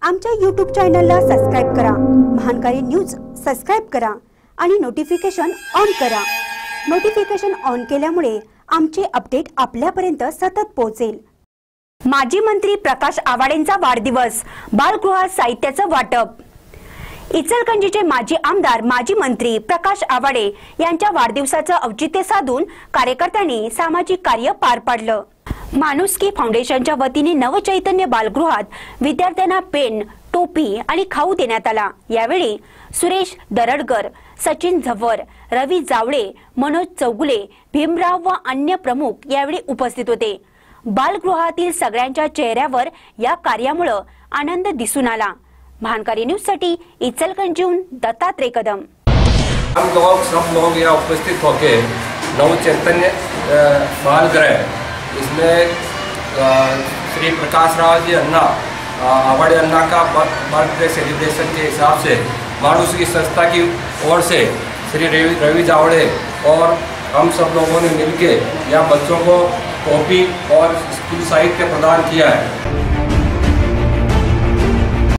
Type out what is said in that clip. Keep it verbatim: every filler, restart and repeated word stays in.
आमच्या यूट्यूब चॅनलला सबस्क्राइब करा, महानकारी न्यूज सबस्क्राइब करा आणि नोटिफिकेशन ऑन करा। नोटिफिकेशन ऑन केल्यामुळे आमचे अपडेट आपल्यापर्यंत सतत पोहोचेल। माजी मंत्री प्रकाश आवाडेंचा वाढदिवस, बालगृहात साहित्याचं वाटप। इचलकरंजीचे माजी आमदार माजी मंत्री प्रकाश आवाडे यांच्या वाढदिवसाचं औचित्य साधून कार्यकर्त्यांनी सामाजिक कार्य पार पाडलं। माणुसकी फाउंडेशनच्या वतीने नवचैतन्य बालगृहात विद्यार्थ्यांना पेन, टोपी आणि खाऊ देण्यात आला। यावेळी सुरेश दरडकर, सचिन झव्वर, रवी जावळे, मनोज चौगुले, भीमराव व अन्य प्रमुख यावेळी उपस्थित होते। बालगृहातील सगळ्यांच्या चेहऱ्यावर या कार्यामुळे आनंद दिसून आला। महानकारी न्यूज साठी इचलकरंजीहून दत्तात्रय कदम। हम लोग सब लोग यहाँ उपस्थित होकर नवचैतन्य बालगृह इसमें श्री प्रकाश राव जी अन्ना आवाडे अन्ना का बर्थडे सेलिब्रेशन के हिसाब से मानुसकी संस्था की ओर से श्री रवि रवि जावड़े और हम सब लोगों ने मिलकर यहाँ बच्चों को कॉपी और स्कूल साहित्य प्रदान किया है।